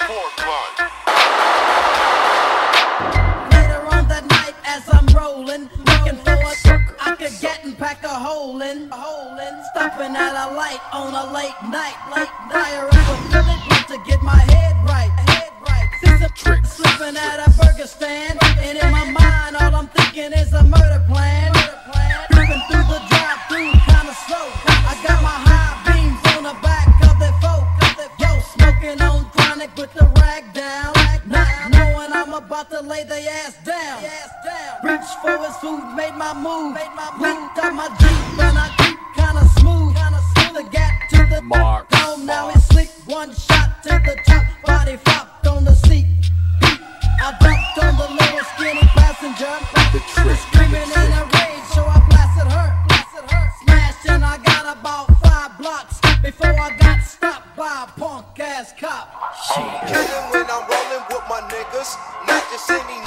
Later on that night as I'm rolling, looking for a circle I could get and pack a hole in. Stopping at a light on a late night. Fire up a Philly blunt to get my head right. See some tricks slipping at a burger stand, and in my mind all I'm thinking is a murder plan. Creeping through the drive-thru kinda slow. I got my high beams on the back of their folk. Yo, smoking on chronic with the rag down. Not knowing I'm about to lay their ass down. Reach for his food, made my move. Licked up my Jeep and I keep kinda smooth. The gap to the mark. Now it's slick. One shot to the top. Body flopped on the seat. I dumped on the little skinny passenger. Screaming in a rage, so I blasted her. Smashed and I got about 5 blocks before I got stopped by a punk ass cop. Chillin' when I'm rollin' with my niggas, not just any